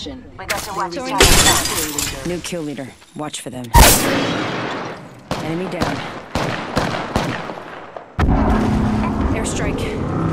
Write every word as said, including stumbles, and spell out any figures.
position. We got to watch Throwing out. New kill leader. Watch for them. Enemy down. Airstrike.